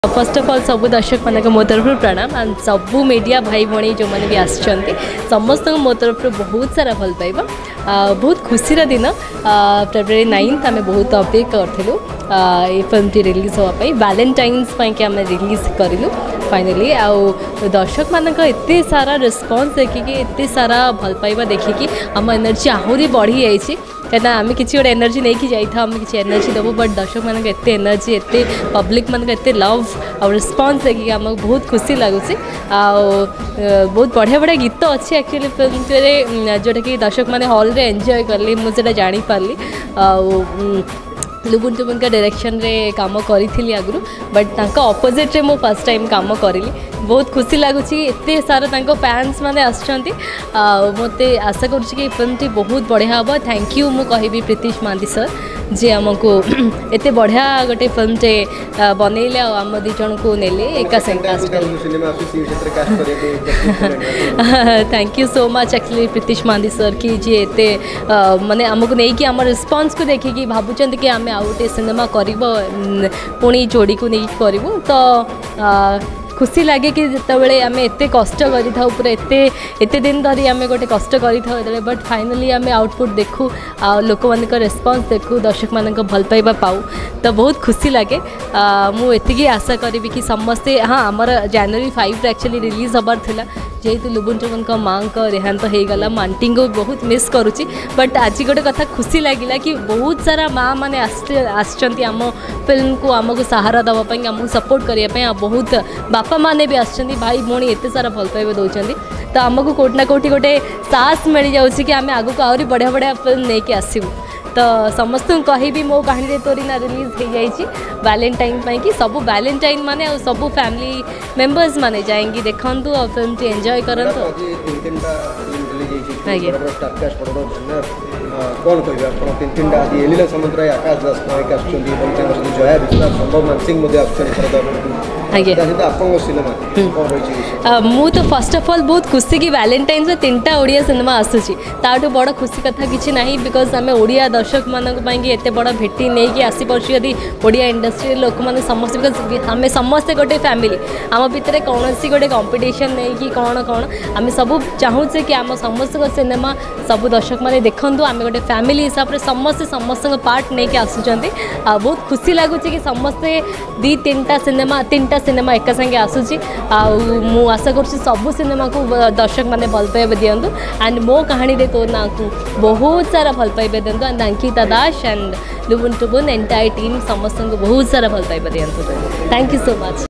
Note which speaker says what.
Speaker 1: First of all सब दर्शक मान मो तरफ प्रणाम एंड सबू मीडिया भाई भाई जो मैंने भी आसछंती समस्त मो तरफ बहुत सारा भल पाइबा बहुत खुशी दिन फेब्रुआरी 9 आम बहुत अपेक्षा करूँ ये फिल्म टी रिलीज होगापी वैलेंटाइन्स कि आम रिलीज करूँ फाइनाली आउ दर्शक मान एत सारा रिस्पांस देखिकी एत सारा भल पाइबा देखिकी आम एनर्जी आहरी बढ़ी जाइए कहीं आम कि गोटे एनर्जी नहीं जाइए आम कि एनर्जी देव बट दर्शक मान एत एनर्जी एत पब्लिक मान एत लव आ रिस्पांस देखिए आमको बहुत खुशी लगुच बहुत बढ़िया बढ़िया गीत अच्छी एक्चुअली फिल्म जोटा कि दर्शक मैंने हॉल रे एंजॉय कली मुझे जापारी लुबुन टुबुन का डायरेक्शन रे काम करी आगु बट अपोजिट रे मो फर्स्ट टाइम काम करी बहुत खुशी लगुच एत सारा फैंस मैंने आसछंती मत आशा करुँच फिल्म टी बहुत बढ़िया हम थैंक यू मु कहि प्रीतिश महांती सर जे आमको एत बढ़िया गोटे फिल्म टे बनइले आम दी जन को नेले एका thank you so much actually Pritish Mohanty sir की जे एत माने आमको नहीं कि आम रिस्पांस को देखिकी भावुं कि आम आउ गोटे सिनेमा कर पुणी जोड़ी को नहीं करूँ तो खुशी लगे कि जितेबाला आम एत कष्ट करें पूरा एत दिन धरी आम गोटे कष्ट करें बट फाइनाली आम आउटपुट देखू आ लोक मान रेस्पॉन्स देखू दर्शक मान भल पाइबा पाऊ तो बहुत खुशी लगे मुझे आशा करी कि समस्ते हाँ आमर जनवरी 5 एक्चुअली रिलीज हबार थिला जेहेतु लुबुन टुबुन माँ का देहांत हो गला आंटी को बहुत मिस करुच्ची बट आज गोटे कथा खुशी लगिला कि बहुत सारा माँ मैंने आम फिल्म को आमको सहारा देवाई आमको सपोर्ट करने बहुत बापा माने भी आसछंती भाई भौणी एत सारा भल पाइबा दौरान तो आमको कोटि ना कोटि गोटे साहस मिल जाऊँगी कि आम आगू आहरी बढ़िया बढ़िया फिल्म नहीं कि आसू तो समस्त कहि मो कहानी तोरी ना रिलीज हो जाइए वैलेंटाइन कि सब वैलेंटाइन माने आ सब फैमिली मेंबर्स माने जाएंगे देखूँ और फिल्म टी एंजॉय करंतु
Speaker 2: कौन कह तीन एलिला सामंतराय आकाश दास नायक आया विश्वास संभव मानसिंह
Speaker 1: मु तो फर्स्ट ऑफ ऑल बहुत खुशी कि वैलेंटाइन्स में 3टा ओडिया सिनेमा आसूची ताठू बड़ खुशी कथा किसी ना बिकज आम ओडिया दर्शक मानी एत बड़ भेटी नहीं कि आसी पार्छ यदि ओडिया इंडस्ट्री लोक मैंने समस्त बिकज आम समस्ते गोटे फैमिली आम भितर कौन गोटे कंपटीशन नहीं कि कौन कौन आम सब चाहूचे कि आम समस्त सिनेमा सब दर्शक मैंने देखूँ आम गोटे फैमिली हिसाब से समस्ते समस्त पार्ट नहीं कि आसुचंती बहुत खुशी लगुच कि समस्ते 2-3टा सिनेमा एका संगे आसूची आशा कर सबू सिनेमा को दर्शक मैंने भल पाइबा दिंतु एंड मो कहानी रे तो ना को बहुत सारा भल पाइबा दिंतु and Ankita Das and Lubun Tubun entire team समस्त को बहुत सारा भल पाइबा दिंतु थैंक यू सो मच।